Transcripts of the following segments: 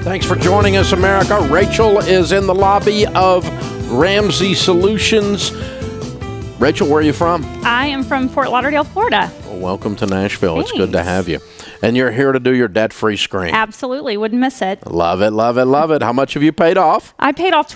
Thanks for joining us, America. Rachel is in the lobby of Ramsey Solutions. Rachel, where are you from? I am from Fort Lauderdale, Florida. Well, welcome to Nashville. Thanks. It's good to have you. And you're here to do your debt-free screen. Absolutely. Wouldn't miss it. Love it, love it, love it. How much have you paid off? I paid off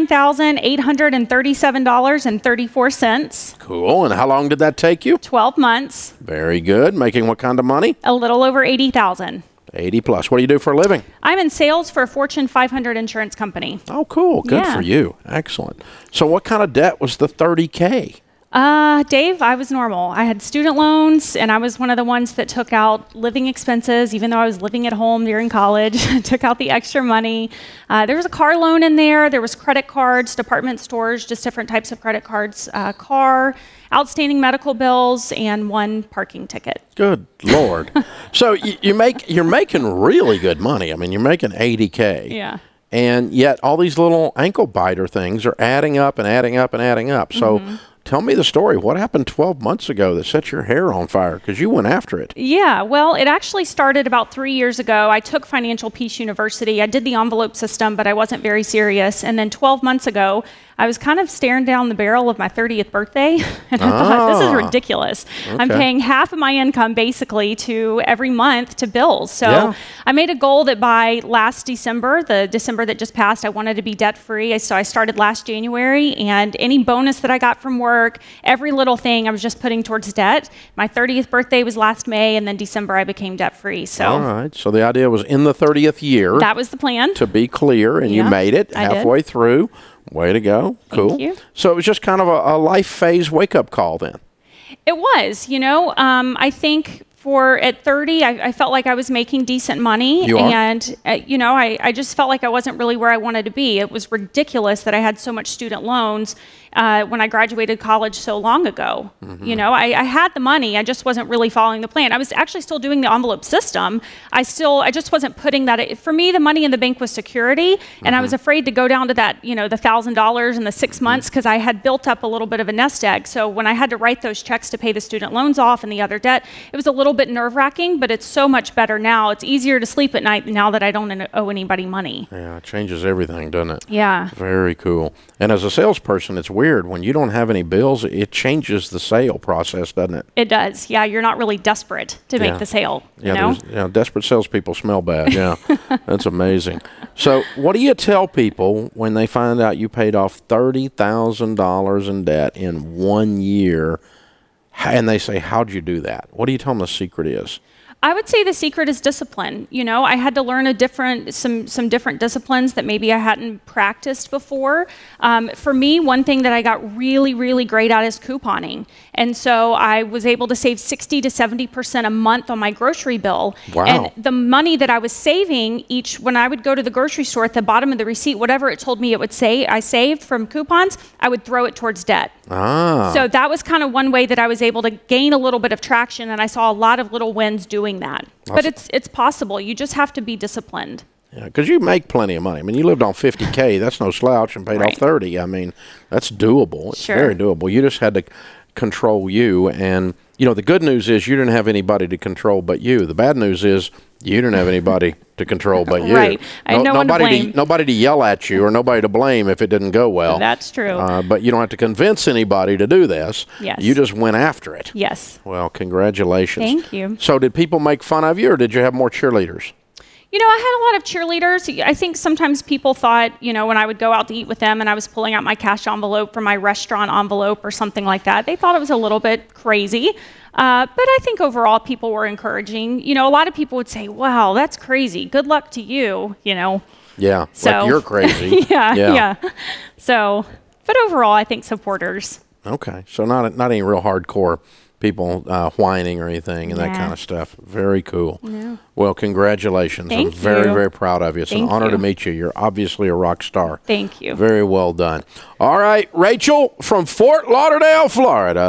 $29,837.34. Cool. And how long did that take you? 12 months. Very good. Making what kind of money? A little over $80,000. 80 plus. What do you do for a living? I'm in sales for a Fortune 500 insurance company. Oh, cool. Good Yeah. for you. Excellent. So what kind of debt was the 30K? Dave, I was normal. I had student loans, and I was one of the ones that took out living expenses, even though I was living at home during college. I took out the extra money. There was a car loan in there. There was credit cards, department stores, just different types of credit cards, car, outstanding medical bills, and one parking ticket. Good Lord. So you're making really good money. I mean, you're making 80K. Yeah. And yet all these little ankle biter things are adding up and adding up and adding up. So tell me the story. What happened 12 months ago that set your hair on fire? Because you went after it. Yeah, well, it actually started about 3 years ago. I took Financial Peace University. I did the envelope system, but I wasn't very serious. And then 12 months ago, I was kind of staring down the barrel of my 30th birthday, and I thought, this is ridiculous. Okay. I'm paying half of my income basically to every month to bills. So Yeah. I made a goal that by last December, the December that just passed, I wanted to be debt-free. So I started last January, and any bonus that I got from work, every little thing I was just putting towards debt. My 30th birthday was last May, and then December I became debt-free. So All right. So the idea was in the 30th year, that was the plan. to be clear, and you Yeah, made it I did. halfway through. Way to go. Cool. Thank you. So it was just kind of a life phase wake-up call then. It was, I think at 30, I felt like I was making decent money. You are? And, I just felt like I wasn't really where I wanted to be. It was ridiculous that I had so much student loans when I graduated college so long ago. I had the money. I just wasn't really following the plan. I was actually still doing the envelope system. I just wasn't putting that. For me, the money in the bank was security. And I was afraid to go down to that, the $1,000 in the 6 months because I had built up a little bit of a nest egg. So when I had to write those checks to pay the student loans off and the other debt, it was a little bit nerve-wracking, but it's so much better now. It's easier to sleep at night now that I don't owe anybody money. Yeah, it changes everything, doesn't it? Yeah. Very cool. And as a salesperson, it's weird. When you don't have any bills, it changes the sale process, doesn't it? It does. Yeah, you're not really desperate to make the sale, Desperate salespeople smell bad. Yeah, that's amazing. So what do you tell people when they find out you paid off $30,000 in debt in 1 year, and they say, how'd you do that? What do you tell them the secret is? I would say the secret is discipline. I had to learn some different disciplines that maybe I hadn't practiced before. For me, one thing that I got really, really great at is couponing. And so I was able to save 60 to 70% a month on my grocery bill. Wow. And the money that I was saving when I would go to the grocery store, at the bottom of the receipt, whatever it told me it would say I saved from coupons, I would throw it towards debt. Ah. So that was kind of one way that I was able to gain a little bit of traction, and I saw a lot of little wins doing that. But it's possible. You just have to be disciplined. Yeah, because you make plenty of money. I mean, you lived on $50K. That's no slouch, and paid off $30. I mean, that's doable. It's very doable. You just had to control you. And, the good news is you didn't have anybody to control but you. The bad news is you didn't have anybody to control but you. Right. I had no one to blame. Nobody to yell at you or nobody to blame if it didn't go well. That's true. But you don't have to convince anybody to do this. Yes. You just went after it. Yes. Well, congratulations. Thank you. So did people make fun of you, or did you have more cheerleaders? I had a lot of cheerleaders. I think sometimes people thought, when I would go out to eat with them and I was pulling out my cash envelope from my restaurant envelope or something like that, they thought it was a little bit crazy. But I think overall people were encouraging. A lot of people would say, wow, that's crazy. Good luck to you, Yeah, So, like you're crazy. yeah. So, but overall, I think supporters. Okay, so not any real hardcore people whining or anything and that kind of stuff. Very cool. Yeah. Well, congratulations. Thank I'm very, you. very proud of you. It's an honor to meet you. You're obviously a rock star. Thank you. Very well done. All right, Rachel from Fort Lauderdale, Florida.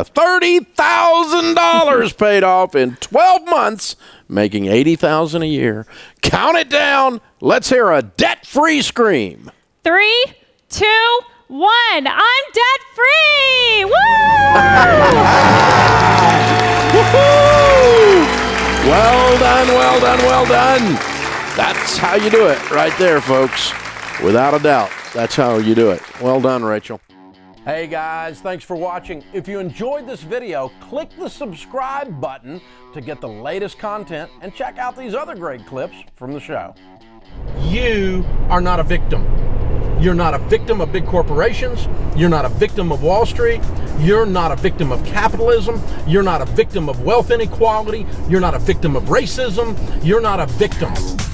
$30,000 paid off in 12 months, making $80,000 a year. Count it down. Let's hear a debt-free scream. 3, 2, 1. I'm debt free. Woo! Woo-hoo! Well done, well done, well done. That's how you do it right there, folks. Without a doubt, that's how you do it. Well done, Rachel. Hey guys, thanks for watching. If you enjoyed this video, click the subscribe button to get the latest content and check out these other great clips from the show. You are not a victim. You're not a victim of big corporations. You're not a victim of Wall Street. You're not a victim of capitalism. You're not a victim of wealth inequality. You're not a victim of racism. You're not a victim.